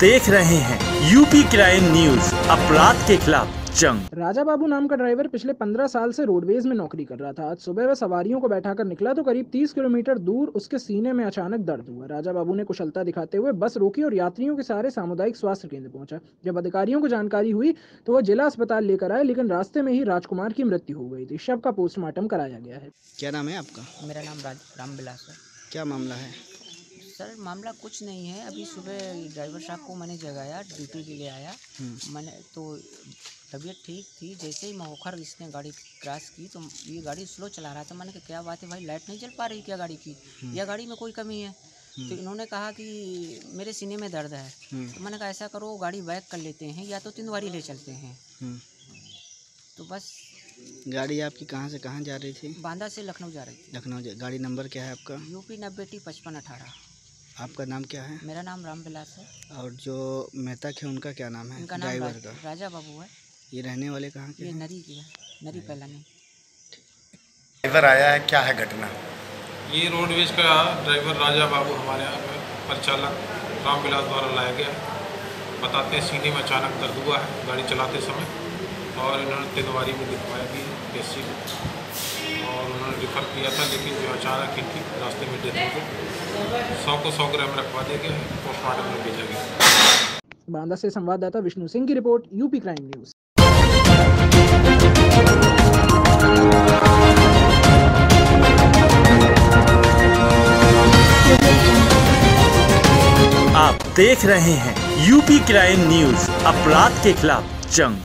देख रहे हैं यूपी क्राइम न्यूज, अपराध के खिलाफ जंग। राजा बाबू नाम का ड्राइवर पिछले 15 साल से रोडवेज में नौकरी कर रहा था। आज सुबह वह सवारियों को बैठाकर निकला तो करीब 30 किलोमीटर दूर उसके सीने में अचानक दर्द हुआ। राजा बाबू ने कुशलता दिखाते हुए बस रोकी और यात्रियों के सहारे सामुदायिक स्वास्थ्य केंद्र पहुंचा। जब अधिकारियों को जानकारी हुई तो वह जिला अस्पताल लेकर आए, लेकिन रास्ते में ही राजकुमार की मृत्यु हो गई थी। शव का पोस्टमार्टम कराया गया है। क्या नाम है आपका? मेरा नाम रामविलास है। क्या मामला है? सर मामला कुछ नहीं है। अभी सुबह ड्राइवर साहब को मैंने जगाया, ड्यूटी के लिए आया। मैंने तो तबीयत ठीक थी। जैसे ही महोखर इसने गाड़ी क्रॉस की तो ये गाड़ी स्लो चला रहा था। मैंने कहा क्या बात है भाई, लाइट नहीं जल पा रही क्या गाड़ी की, या गाड़ी में कोई कमी है? तो इन्होंने कहा कि मेरे सीने में दर्द है। तो मैंने कहा ऐसा करो गाड़ी बैक कर लेते हैं या तो तिंदवारी ले चलते हैं। तो बस गाड़ी आपकी कहाँ से कहाँ जा रही थी? बांदा से लखनऊ जा रही थी। लखनऊ। गाड़ी नंबर क्या है आपका? UP 90T5518। आपका नाम क्या है? मेरा नाम रामविलास है। और जो मृतक है उनका क्या नाम है? इनका नाम ड्राइवर का? राजा बाबू है। ये रहने वाले कहाँ के ये हैं? नरी की है, नरी पहला नहीं। ड्राइवर आया है, क्या है घटना? ये रोडवेज का ड्राइवर राजा बाबू हमारे यहाँ पे परिचालक रामविलास द्वारा लाया गया है। बताते हैं सीने में अचानक दर्द हुआ है गाड़ी चलाते समय, और इन्होंने तिंदवारी में दिखवाया भी केसी को, और उन्होंने रिफ़र किया था, लेकिन जो अचानक इनकी रास्ते में डेथ हो गई। 100 को 100 ग्राम रखवा दिया गया है, पोस्टमार्टम में भेजा गया। बांदा से संवाददाता विष्णु सिंह की रिपोर्ट, यूपी क्राइम न्यूज। आप देख रहे हैं यूपी क्राइम न्यूज, अपराध के खिलाफ जंग।